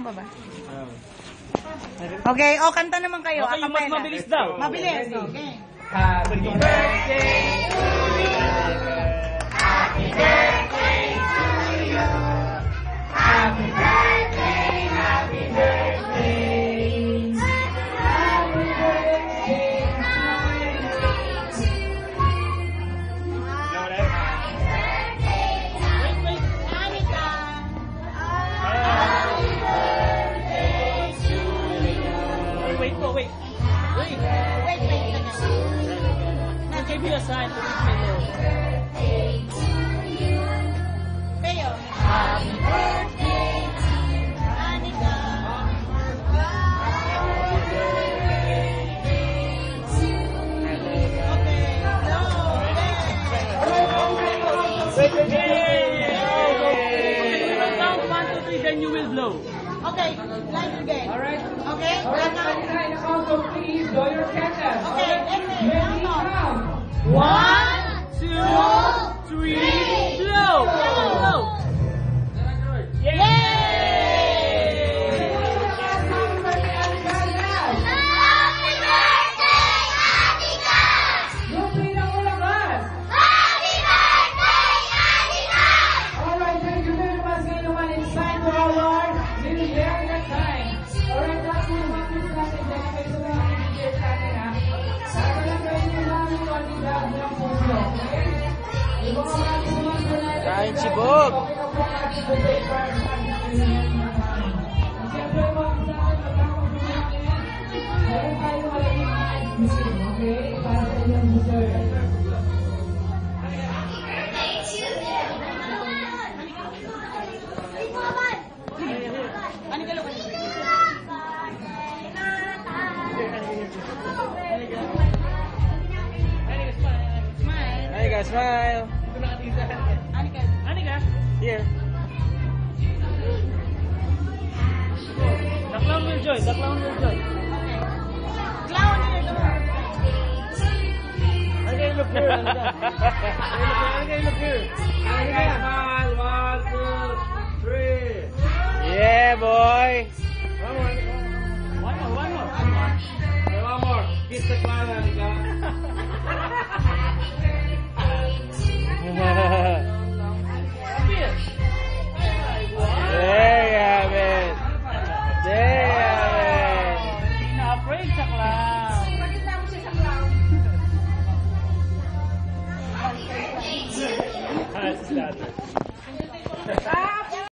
Meron pa ba? Okay, kanta naman kayo. Okay, yung mas mabilis daw. Mabilis, okay. Happy birthday to you. Happy birthday to you. Happy birthday, happy birthday. Happy birthday, happy birthday to you. Wait, Anika. Happy birthday to you. Wait. Give me a sign to leave me alone. Kayo. Happy birthday, Anika. Count 1, 2, 3, then you will blow. Okay, line again. Alright. Okay? Alright, na count of 3, blow your candles. Okay, let's Ready, count. count. 1, 2, 3, blow! Blow! Yay! Yung pinakulakas. Alright, thank you very much kayo naman. It's time to our little very next time. Alright, that's yung mga kids natin dyan. May sa mga kids natin ha. Sana lang kayo yung namin yung kandidat ng puso. Okay? Yung mga kids natin. Kain si Bog. Siyempre mga kids natin, magkakapagpunan natin. Meron tayo malaking ice machine. Okay? Para sa inyong dessert. Anika, look. Smile. Hey guys, smile. Anika. Here. The clown will join. The clown will join. Clown here, come on. Okay, look here. Okay, look here. Okay, smile. 1, 2, 3. Yeah, boy. One more. One more. Kiss the clown, Anika.